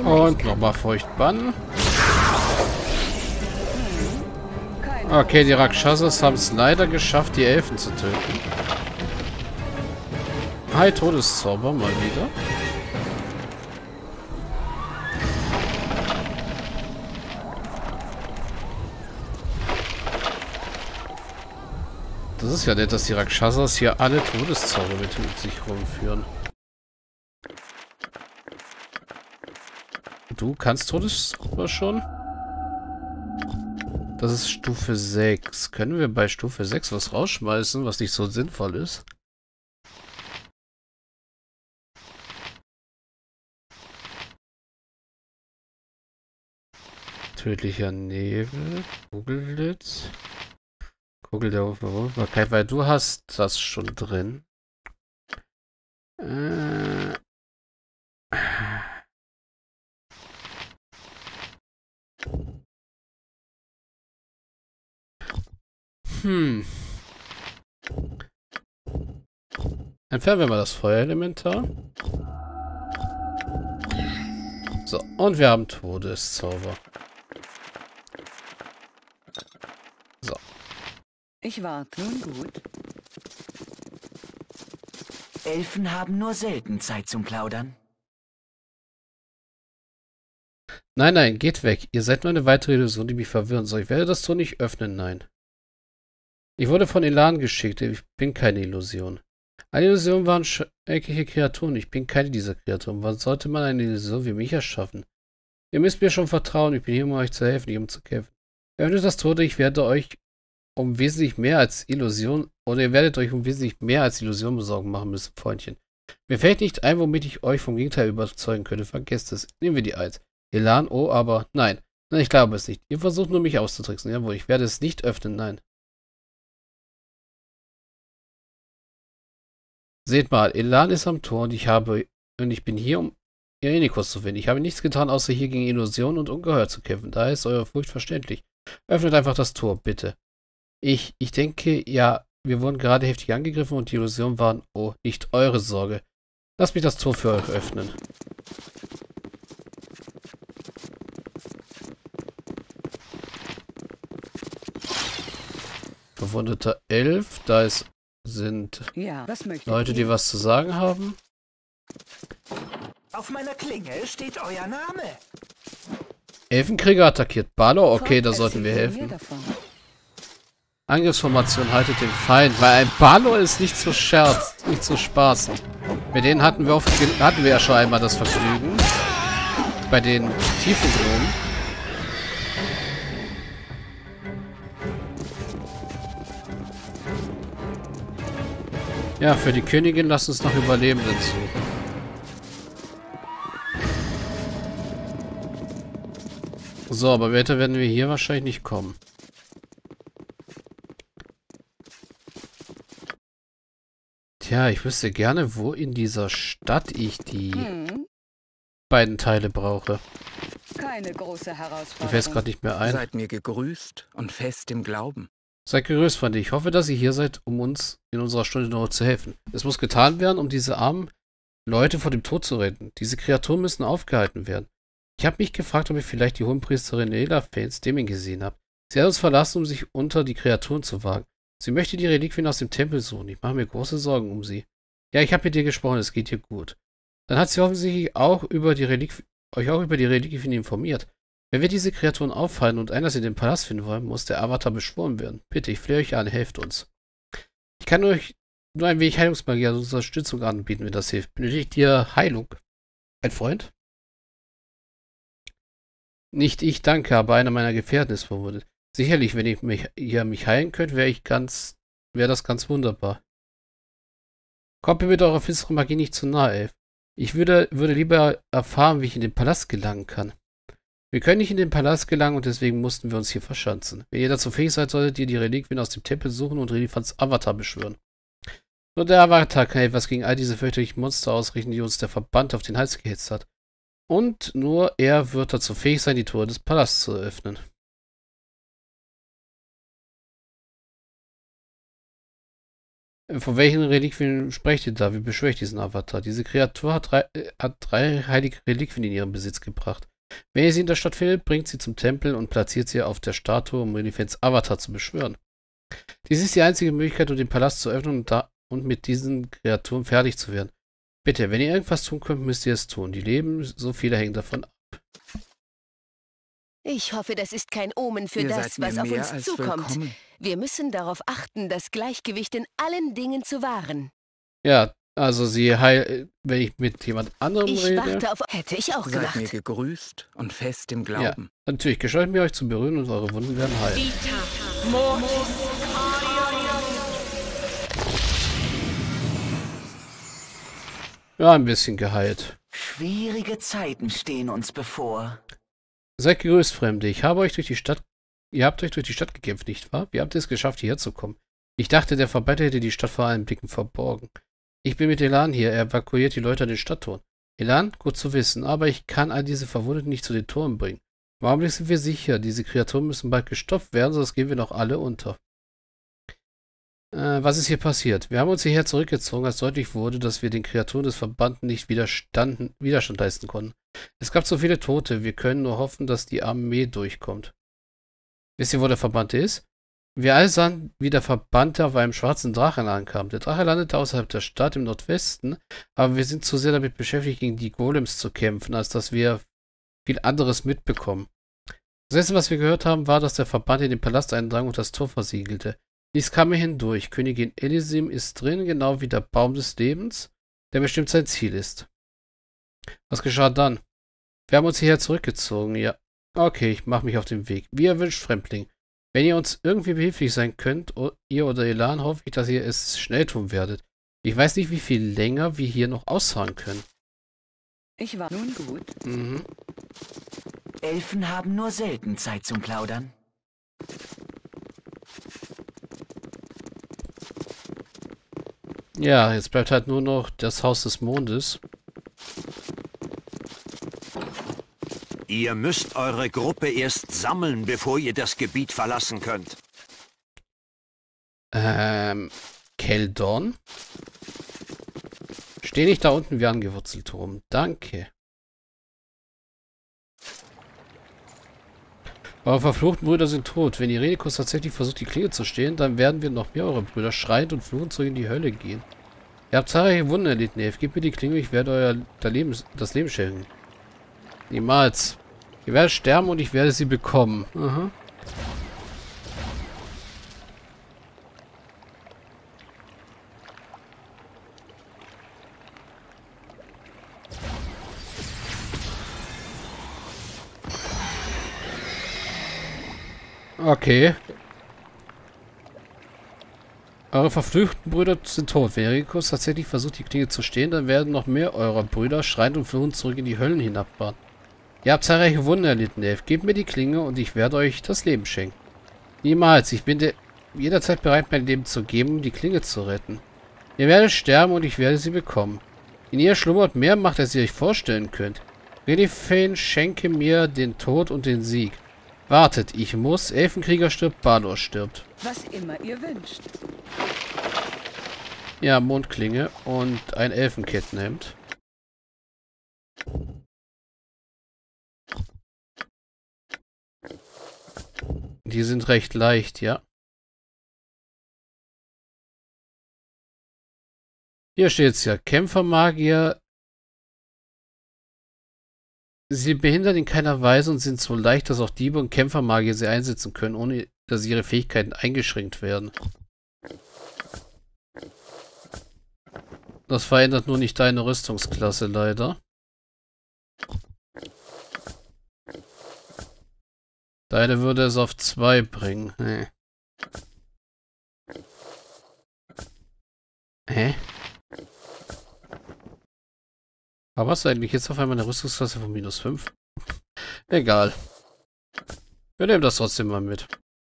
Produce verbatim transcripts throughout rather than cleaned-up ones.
Und nochmal Feuchtbann. Okay, die Rakshasas haben es leider geschafft, die Elfen zu töten. Hi, Todeszauber, mal wieder. Das ist ja nett, dass die Rakshasas hier alle Todeszauber mit sich rumführen. Du kannst Todeszauber schon? Das ist Stufe sechs. Können wir bei Stufe sechs was rausschmeißen, was nicht so sinnvoll ist? Tödlicher Nebel. Kugelblitz. Kugel der Unverwundbarkeit, weil du hast das schon drin. Äh. Hm. Entfernen wir mal das Feuerelementar. So, und wir haben Todeszauber. So. Ich warte. Nun gut. Elfen haben nur selten Zeit zum Plaudern. Nein, nein, geht weg. Ihr seid nur eine weitere Illusion, die mich verwirren soll. Ich werde das Tor nicht öffnen, nein. Ich wurde von Elan geschickt. Ich bin keine Illusion. Alle Illusionen waren schreckliche Kreaturen. Ich bin keine dieser Kreaturen. Was sollte man eine Illusion wie mich erschaffen? Ihr müsst mir schon vertrauen. Ich bin hier, um euch zu helfen, nicht um zu kämpfen. Öffnet das Tor, ich werde euch um wesentlich mehr als Illusion, oder ihr werdet euch um wesentlich mehr als Illusion besorgen machen müssen, Freundchen. Mir fällt nicht ein, womit ich euch vom Gegenteil überzeugen könnte. Vergesst es. Nehmen wir die Eins. Elan, oh, aber nein. Nein, ich glaube es nicht. Ihr versucht nur, mich auszutricksen. Jawohl, ich werde es nicht öffnen, nein. Seht mal, Elan ist am Tor und ich habe, und ich bin hier, um Irenikos zu finden. Ich habe nichts getan, außer hier gegen Illusionen und Ungeheuer zu kämpfen. Daher ist eure Furcht verständlich. Öffnet einfach das Tor, bitte. Ich, ich denke, ja, wir wurden gerade heftig angegriffen und die Illusionen waren, oh, nicht eure Sorge. Lasst mich das Tor für euch öffnen. Verwundeter elf, da ist, sind Ja, was möchtet Leute, die ihr? was zu sagen haben. Auf meiner Klingel steht euer Name. Elfenkrieger attackiert Balor, okay, da Erzählt sollten wir mir helfen. davon. Angriffsformation haltet den Feind, weil ein Balor ist nicht zu scherz, nicht zu spaßen. Mit denen hatten wir oft, hatten wir ja schon einmal das Vergnügen. Bei den Tiefengnomen. Ja, für die Königin lasst uns noch Überlebenden suchen. So, aber weiter werden wir hier wahrscheinlich nicht kommen. Tja, ich wüsste gerne, wo in dieser Stadt ich die Hm, beiden Teile brauche. keine große Mir fällt es Herausforderung. gerade nicht mehr ein. Seid mir gegrüßt und fest im Glauben. Seid gegrüßt, Freunde. Ich hoffe, dass ihr hier seid, um uns in unserer Stunde noch zu helfen. Es muss getan werden, um diese armen Leute vor dem Tod zu retten. Diese Kreaturen müssen aufgehalten werden. Ich habe mich gefragt, ob ich vielleicht die Hohenpriesterin Elafens Deming gesehen habe. Sie hat uns verlassen, um sich unter die Kreaturen zu wagen. Sie möchte die Reliquien aus dem Tempel suchen. Ich mache mir große Sorgen um sie. Ja, ich habe mit dir gesprochen, es geht ihr gut. Dann hat sie offensichtlich auch über die Reliquien, euch auch über die Reliquien informiert. Wenn wir diese Kreaturen aufhalten und Einlass in den Palast finden wollen, muss der Avatar beschworen werden. Bitte, ich flehe euch an, helft uns. Ich kann euch nur ein wenig Heilungsmagie als Unterstützung anbieten, wenn das hilft. Benötigt ihr Heilung? Ein Freund? Nicht ich, danke, aber einer meiner Gefährten ist verwundet. Sicherlich, wenn ich mich, ihr mich heilen könnt, wäre ich ganz, wäre das ganz wunderbar. Kommt mir mit eurer finsteren Magie nicht zu nahe, Elf. Ich würde, würde lieber erfahren, wie ich in den Palast gelangen kann. Wir können nicht in den Palast gelangen und deswegen mussten wir uns hier verschanzen. Wenn ihr dazu fähig seid, solltet ihr die Reliquien aus dem Tempel suchen und Relifans Avatar beschwören. Nur der Avatar kann etwas gegen all diese fürchterlichen Monster ausrichten, die uns der Verband auf den Hals gehetzt hat. Und nur er wird dazu fähig sein, die Tore des Palasts zu öffnen. Äh, Von welchen Reliquien sprecht ihr da? Wie beschwöre ich diesen Avatar? Diese Kreatur hat drei, äh, hat drei heilige Reliquien in ihren Besitz gebracht. Wenn ihr sie in der Stadt findet, bringt sie zum Tempel und platziert sie auf der Statue, um Renifens Avatar zu beschwören. Dies ist die einzige Möglichkeit, um den Palast zu öffnen und, da, und mit diesen Kreaturen fertig zu werden. Bitte, wenn ihr irgendwas tun könnt, müsst ihr es tun. Die leben, so viele hängen davon ab. Ich hoffe, das ist kein Omen für Ihr das, seid mir was auf mehr uns als zukommt. willkommen. Wir müssen darauf achten, das Gleichgewicht in allen Dingen zu wahren. Ja, also sie heil, wenn ich mit jemand anderem Ich rede. warte auf... Hätte ich auch Seid mir gemacht. gegrüßt und fest im Ja, Glauben. natürlich, gescheut mir euch zu berühren und eure Wunden werden heilen. Ja, ein bisschen geheilt. Schwierige Zeiten stehen uns bevor. Seid gegrüßt, Fremde. Ich habe euch durch die Stadt... Ihr habt euch durch die Stadt gekämpft, nicht wahr? Wie habt ihr es geschafft, hierher zu kommen? Ich dachte, der Verbrecher hätte die Stadt vor allen Blicken verborgen. Ich bin mit Elan hier. Er evakuiert die Leute an den Stadttoren. Elan? Gut zu wissen, aber ich kann all diese Verwundeten nicht zu den Toren bringen. Im Augenblick sind wir sicher. Diese Kreaturen müssen bald gestoppt werden, sonst gehen wir noch alle unter. Äh, was ist hier passiert? Wir haben uns hierher zurückgezogen, als deutlich wurde, dass wir den Kreaturen des Verbannten nicht widerstanden, Widerstand leisten konnten. Es gab so viele Tote, wir können nur hoffen, dass die Armee durchkommt. Wisst ihr, wo der Verbannte ist? Wir alle sahen, wie der Verbannte auf einem schwarzen Drachen ankam. Der Drache landete außerhalb der Stadt im Nordwesten, aber wir sind zu sehr damit beschäftigt, gegen die Golems zu kämpfen, als dass wir viel anderes mitbekommen. Das letzte, was wir gehört haben, war, dass der Verbannte in den Palast eindrang und das Tor versiegelte. Dies kam mir hindurch. Königin Elysim ist drin, genau wie der Baum des Lebens, der bestimmt sein Ziel ist. Was geschah dann? Wir haben uns hierher zurückgezogen, ja. Okay, ich mache mich auf den Weg. Wie erwünscht, Fremdling. Wenn ihr uns irgendwie behilflich sein könnt, ihr oder Elan, hoffe ich, dass ihr es schnell tun werdet. Ich weiß nicht, wie viel länger wir hier noch ausharren können. Ich war nun gut. Mhm. Elfen haben nur selten Zeit zum Plaudern. Ja, jetzt bleibt halt nur noch das Haus des Mondes. Ihr müsst eure Gruppe erst sammeln, bevor ihr das Gebiet verlassen könnt. Ähm, Keldon? Steh nicht da unten wie angewurzelt rum. Danke. Eure verfluchten Brüder sind tot. Wenn Irenicus tatsächlich versucht, die Klinge zu stehlen, dann werden wir noch mehr eure Brüder schreiend und fluchend zurück in die Hölle gehen. Ihr habt zahlreiche Wunden erlitten, Elf. Gebt mir die Klinge, ich werde euer das Leben, das Leben schenken. Niemals. Ihr werdet sterben und ich werde sie bekommen. Aha. Okay. Eure verfluchten Brüder sind tot. Wenn Irenicus tatsächlich versucht, die Klinge zu stehlen, dann werden noch mehr eurer Brüder schreiend und fluchend zurück in die Höllen hinabfahren. Ihr habt zahlreiche Wunden erlitten, Elf. Gebt mir die Klinge und ich werde euch das Leben schenken. Niemals. Ich bin jederzeit bereit, mein Leben zu geben, um die Klinge zu retten. Ihr werdet sterben und ich werde sie bekommen. In ihr schlummert mehr Macht, als ihr euch vorstellen könnt. Renifen, schenke mir den Tod und den Sieg. Wartet, ich muss. Elfenkrieger stirbt, Balor stirbt. Was immer ihr wünscht. Ja, Mondklinge und ein Elfenkettenhemd. Die sind recht leicht, ja. Hier steht's ja. Kämpfermagier. Sie behindern in keiner Weise und sind so leicht, dass auch Diebe und Kämpfermagier sie einsetzen können, ohne dass ihre Fähigkeiten eingeschränkt werden. Das verändert nur nicht deine Rüstungsklasse, leider. Deine würde es auf zwei bringen. Nee. Hä? Aber was eigentlich jetzt auf einmal eine Rüstungsklasse von minus fünf? Egal. Wir nehmen das trotzdem mal mit.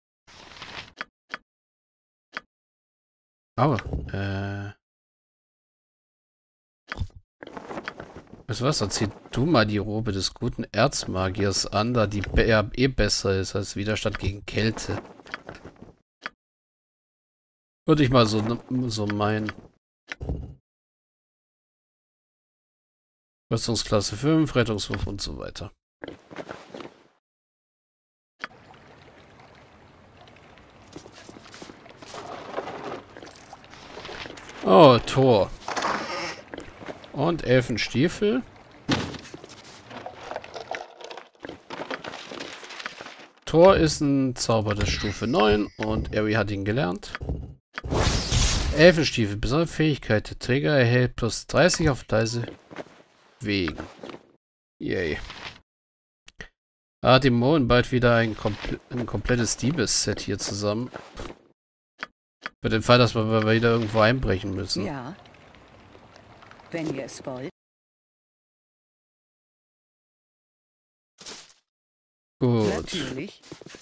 Aber, äh... Weißt du was, dann zieh du mal die Robe des guten Erzmagiers an, da die be eh besser ist als Widerstand gegen Kälte. Würde ich mal so, so meinen. Rüstungsklasse fünf, Rettungswurf und so weiter. Oh, Tor. Und Elfenstiefel. Tor ist ein Zauber der Stufe neun und Ari hat ihn gelernt. Elfenstiefel, besondere Fähigkeit. Der Träger erhält plus dreißig auf leise Wegen. Yay. Ah, die Moen bald wieder ein, komple ein komplettes Diebes-Set hier zusammen. Für den Fall, dass wir mal wieder irgendwo einbrechen müssen. Ja. Wenn ihr es wollt. Gut. Natürlich.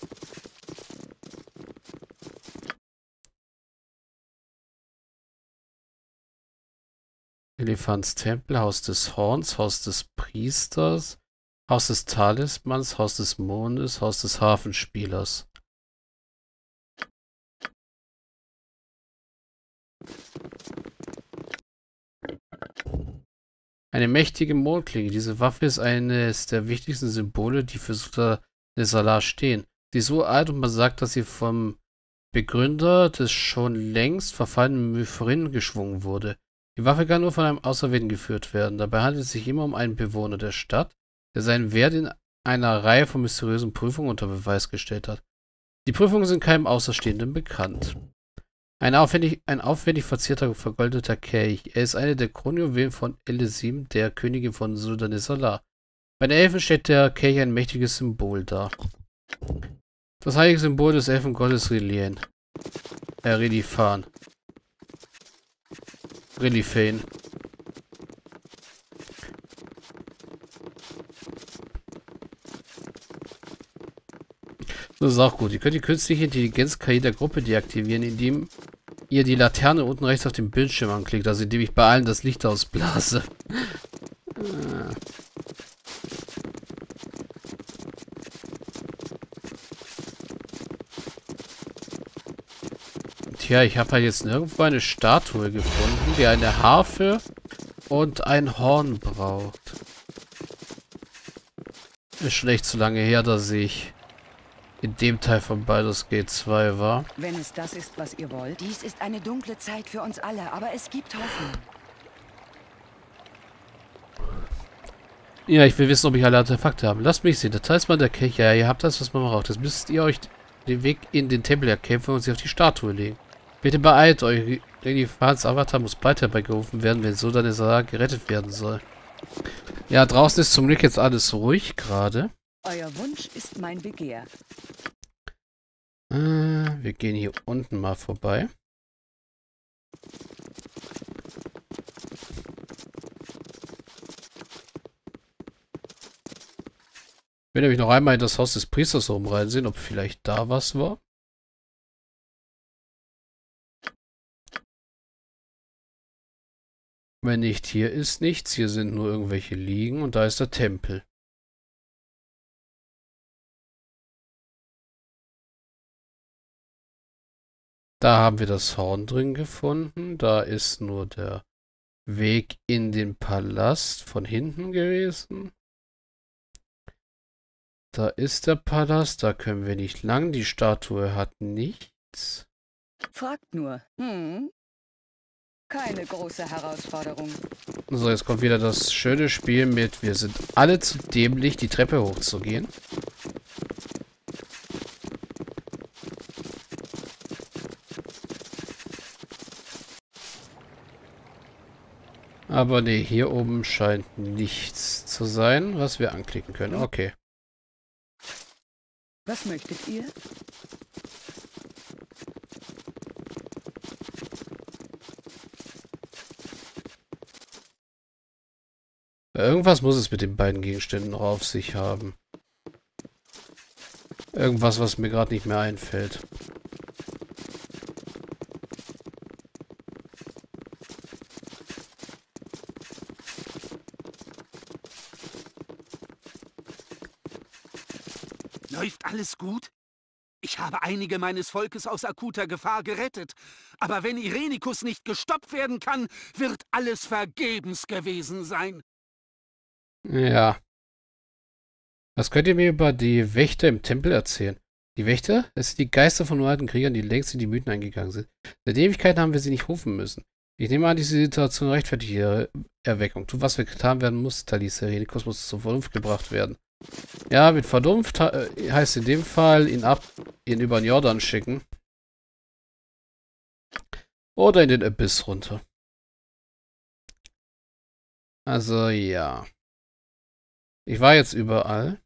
Elefants Tempel, Haus des Horns, Haus des Priesters, Haus des Talismans, Haus des Mondes, Haus des Hafenspielers. Eine mächtige Mondklinge. Diese Waffe ist eines der wichtigsten Symbole, die für Sutta-Nesala stehen. Sie ist so alt und man sagt, dass sie vom Begründer des schon längst verfallenen Myphrin geschwungen wurde. Die Waffe kann nur von einem Auserwählten geführt werden. Dabei handelt es sich immer um einen Bewohner der Stadt, der seinen Wert in einer Reihe von mysteriösen Prüfungen unter Beweis gestellt hat. Die Prüfungen sind keinem Außerstehenden bekannt. Ein aufwendig, ein aufwendig verzierter, vergoldeter Kelch. Er ist eine der Kronjuwelen von Elesim, der Königin von Sutta-Nesala. Bei den Elfen stellt der Kelch ein mächtiges Symbol dar. Das heilige Symbol des Elfengottes Relien. Äh, Relifan. Relifane. Das ist auch gut. Ihr könnt die künstliche Intelligenz-K I der Gruppe deaktivieren, indem ihr die Laterne unten rechts auf dem Bildschirm anklickt, also indem ich bei allen das Licht ausblase. Tja, ich habe halt jetzt nirgendwo eine Statue gefunden, die eine Harfe und ein Horn braucht. Ist schon echt zu lange her, dass ich in dem Teil von Baldur's Gate zwei war. Wenn es das ist, was ihr wollt. Dies ist eine dunkle Zeit für uns alle, aber es gibt Hoffnung. Ja, ich will wissen, ob ich alle Artefakte habe. Lasst mich sehen. Der Talisman der Kelch. Ja, ihr habt das, was man braucht. Jetzt müsst ihr euch den Weg in den Tempel erkämpfen und sie auf die Statue legen. Bitte beeilt euch. Relifans Avatar muss bald herbeigerufen werden, wenn Sutta-Nesala gerettet werden soll. Ja, draußen ist zum Glück jetzt alles ruhig gerade. Euer Wunsch ist mein Begehr. Äh, wir gehen hier unten mal vorbei. Ich will nämlich noch einmal in das Haus des Priesters oben reinsehen, ob vielleicht da was war. Wenn nicht, hier ist nichts. Hier sind nur irgendwelche Liegen und da ist der Tempel. Da haben wir das Horn drin gefunden. Da ist nur der Weg in den Palast von hinten gewesen. Da ist der Palast. Da können wir nicht lang. Die Statue hat nichts. Fragt nur. Hm? Keine große Herausforderung. So, jetzt kommt wieder das schöne Spiel mit, wir sind alle zu dämlich, die Treppe hochzugehen. Aber nee, hier oben scheint nichts zu sein, was wir anklicken können. Okay. Was möchtet ihr? Irgendwas muss es mit den beiden Gegenständen noch auf sich haben. Irgendwas, was mir gerade nicht mehr einfällt. Läuft alles gut? Ich Ich habe einige meines Volkes aus akuter Gefahr gerettet. Aber wenn Irenicus nicht gestoppt werden kann, wird alles vergebens gewesen sein. Ja. Was könnt ihr mir über die Wächter im Tempel erzählen? Die Wächter? Das sind die Geister von alten Kriegern, die längst in die Mythen eingegangen sind. Seit Ewigkeiten haben wir sie nicht rufen müssen. Ich nehme an, diese Situation rechtfertigt ihre Erweckung. Tu, was wir getan werden muss, Talisa. Irenicus muss zur Vernunft gebracht werden. Ja, mit Vernunft he heißt in dem Fall, ihn ab, ihn über den Jordan schicken. Oder in den Abyss runter. Also, ja. Ich war jetzt überall.